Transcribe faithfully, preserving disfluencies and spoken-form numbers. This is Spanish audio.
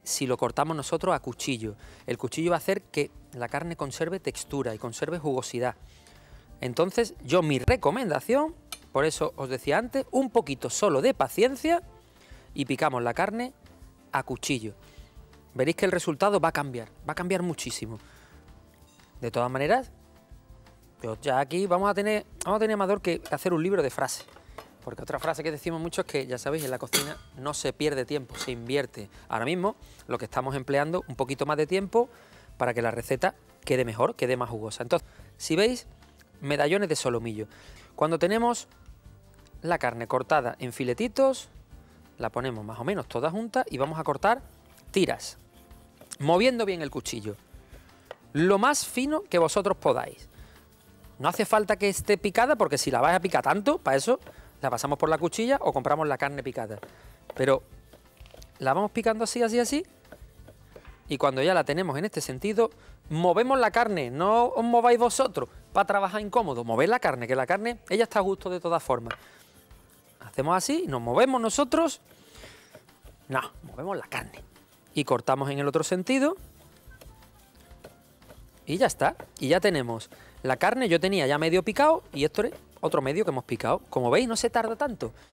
si lo cortamos nosotros a cuchillo. El cuchillo va a hacer que la carne conserve textura y conserve jugosidad. Entonces, yo mi recomendación, por eso os decía antes, un poquito solo de paciencia y picamos la carne a cuchillo. Veréis que el resultado va a cambiar, va a cambiar muchísimo. De todas maneras, yo ya aquí vamos a tener, vamos a tener, Amador, que hacer un libro de frases. Porque otra frase que decimos mucho es que, ya sabéis, en la cocina no se pierde tiempo, se invierte. Ahora mismo lo que estamos empleando un poquito más de tiempo para que la receta quede mejor, quede más jugosa. Entonces, si veis, medallones de solomillo. Cuando tenemos la carne cortada en filetitos, la ponemos más o menos toda junta y vamos a cortar tiras, moviendo bien el cuchillo, lo más fino que vosotros podáis. No hace falta que esté picada, porque si la vais a picar tanto, para eso la pasamos por la cuchilla o compramos la carne picada. Pero la vamos picando así, así, así, y cuando ya la tenemos en este sentido, movemos la carne, no os mováis vosotros para trabajar incómodo, moved la carne, que la carne, ella está a gusto de todas formas. Hacemos así, nos movemos nosotros, no, movemos la carne. Y cortamos en el otro sentido, y ya está, y ya tenemos la carne. Yo tenía ya medio picado, y esto es otro medio que hemos picado. Como veis, no se tarda tanto.